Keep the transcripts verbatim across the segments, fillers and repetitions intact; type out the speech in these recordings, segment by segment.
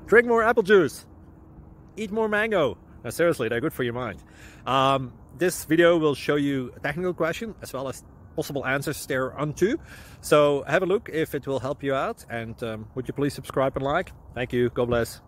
Drink more apple juice. Eat more mango. No, seriously, they're good for your mind. Um, this video will show you a technical question as well as possible answers thereunto. So have a look if it will help you out, and um, would you please subscribe and like? Thank you. God bless.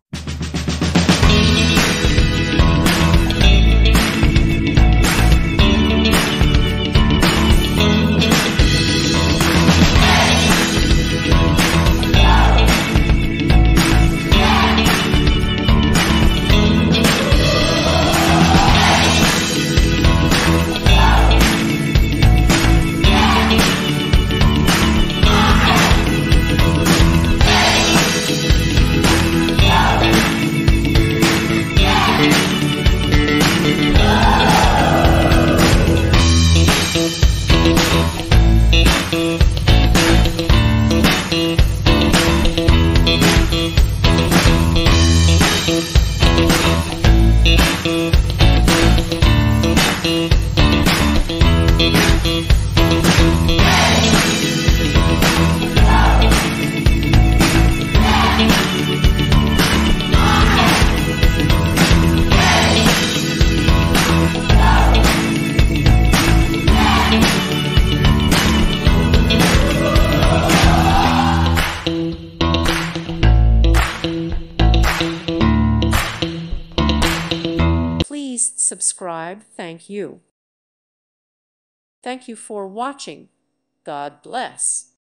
Please subscribe. Thank you. Thank you for watching. God bless.